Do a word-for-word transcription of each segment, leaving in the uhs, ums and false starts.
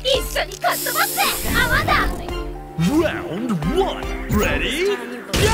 一緒にかっ飛ばせ泡だ。 Round one. Ready? Go!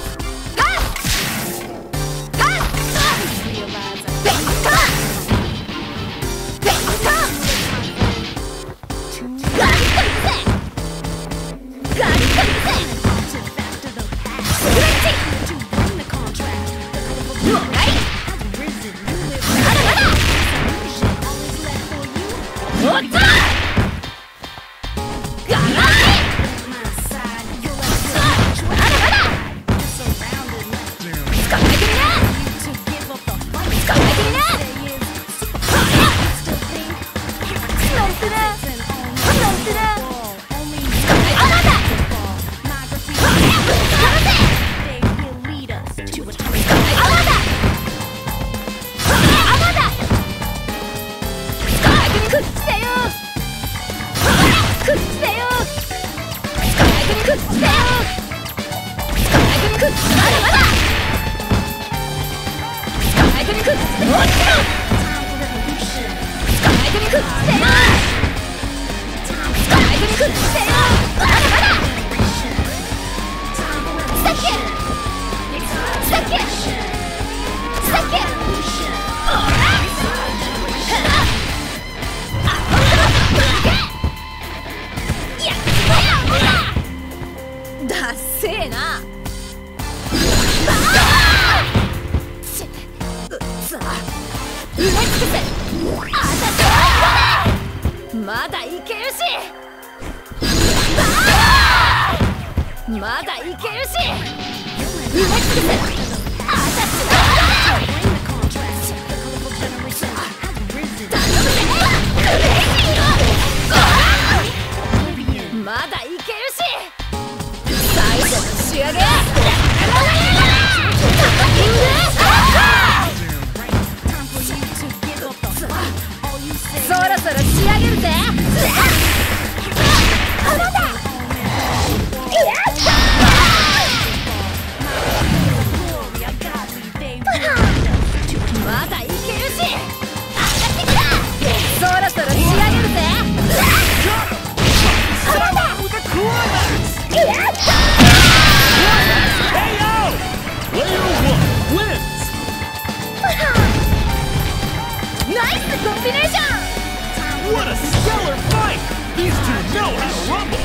What a stellar fight! These two know how to rumble!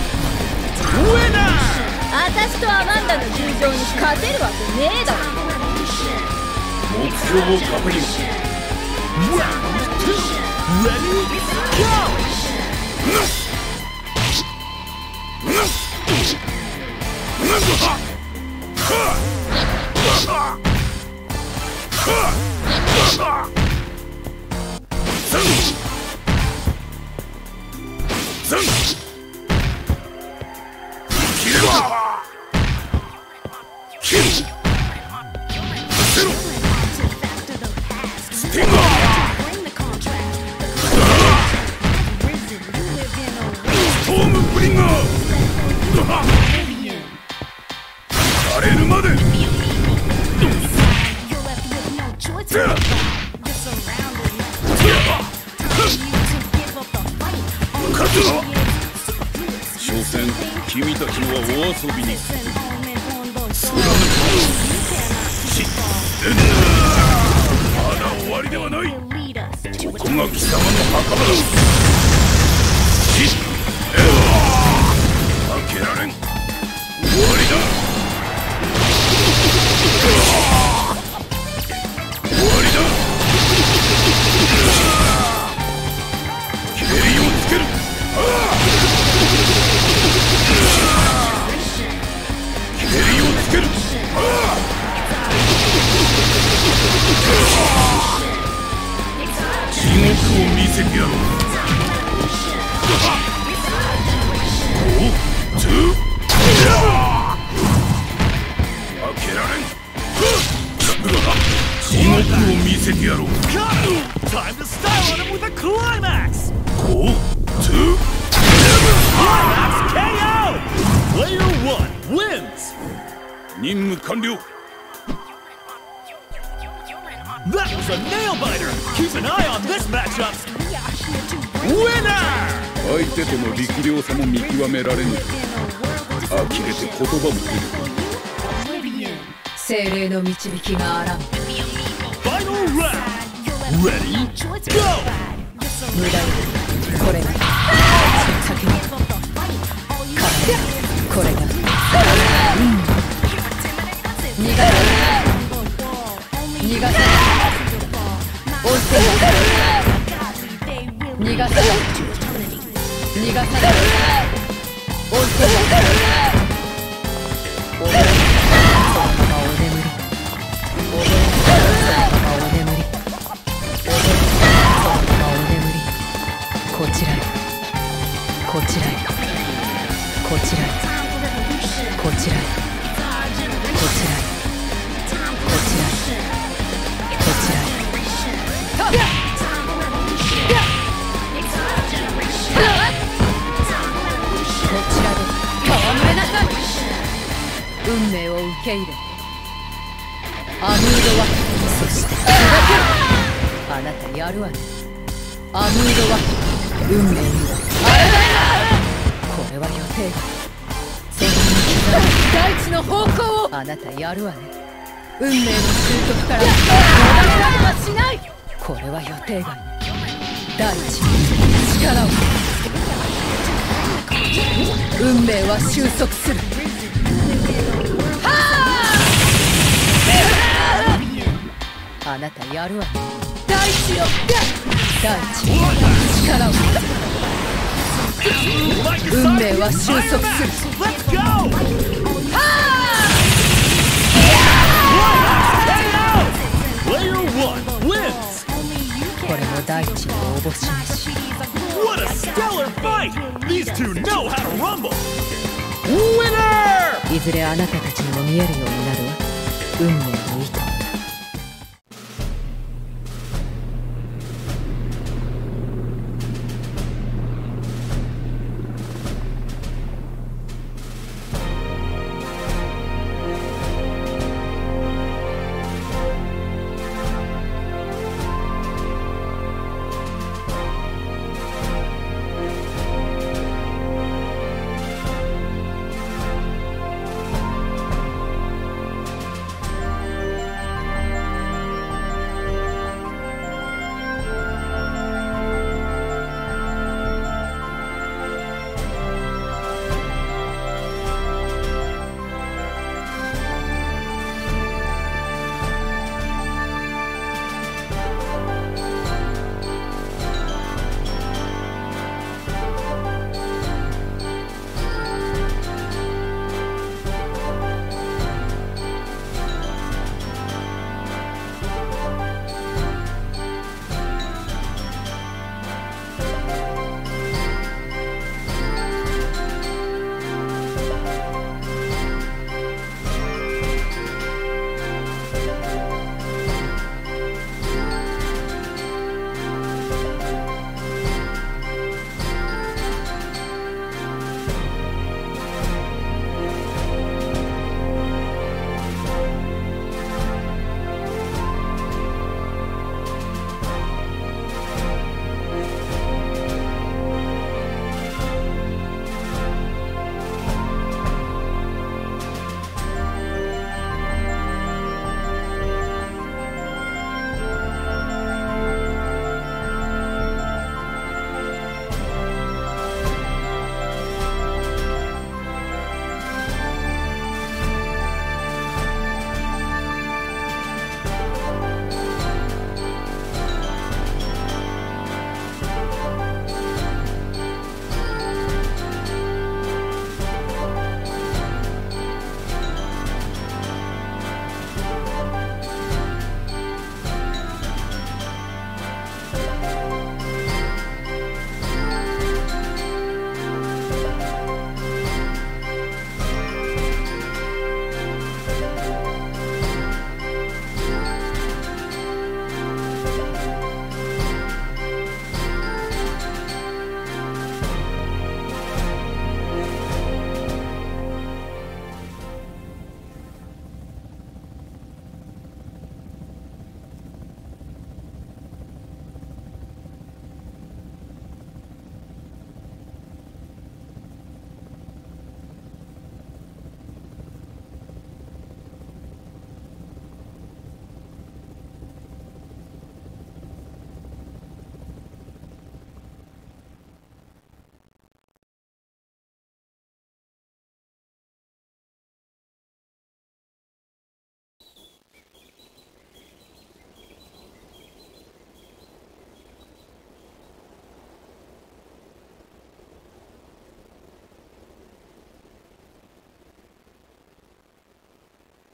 Winner! 私とアマンダの友情に勝てるわけねえだろ。 目標を確認。Round two. Ready? Go! Time to style on him with a climax! Go to climax K O! Player one wins! 任務完了! That was a nail biter! Keep an eye on this matchup! Winner! 相手との力量差も見極められぬ。呆れて言葉も出る。 精霊の導きがあらん。 Final round. Ready? Go. 無駄にこれが先に勝てこれがうん逃がさない逃がさない追い込む逃がさない逃がさない追い込む俺はそのままお眠り俺はそのままお眠り俺はそのままお眠りこちらへこちらへこちらへこちらへこちらへこちらへこちらへこちらで戯れなさい。運命を受け入れアムードはそして砕ける。あなたやるわね。アムードは運命にはあれだよ。これは予定外。責任に刻む大地の方向をあなたやるわね。運命の習得から逃れられはしない。これは予定外。大地に力を運命は収束する。あなたやるわね。大地よ大地に力を運命は収束する。これも大地のおぼし飯。 What a stellar fight! These two know how to rumble! Winner! いずれあなたたちにも見えるようになるわ。運命の糸。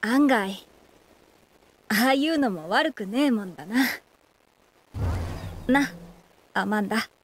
案外ああいうのも悪くねえもんだな。な、アマンダ。